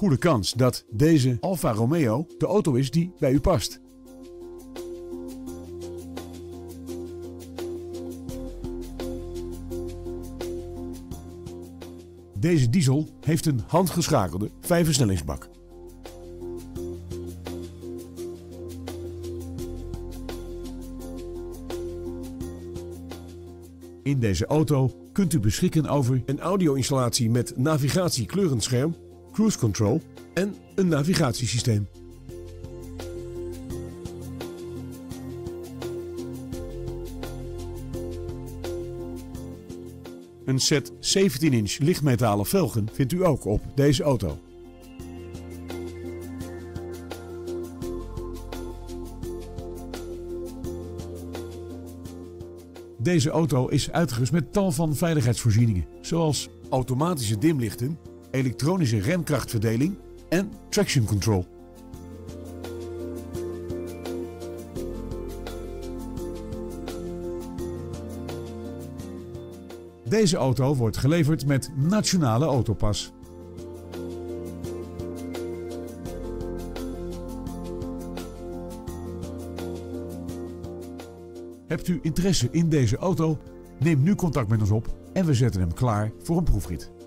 goede kans dat deze Alfa Romeo de auto is die bij u past. Deze diesel heeft een handgeschakelde 5-versnellingsbak. In deze auto kunt u beschikken over een audio-installatie met navigatie-kleurenscherm, cruise control en een navigatiesysteem. Een set 17-inch lichtmetalen velgen vindt u ook op deze auto. Deze auto is uitgerust met tal van veiligheidsvoorzieningen, zoals automatische dimlichten, elektronische remkrachtverdeling en traction control. Deze auto wordt geleverd met Nationale Autopas. Hebt u interesse in deze auto? Neem nu contact met ons op en we zetten hem klaar voor een proefrit.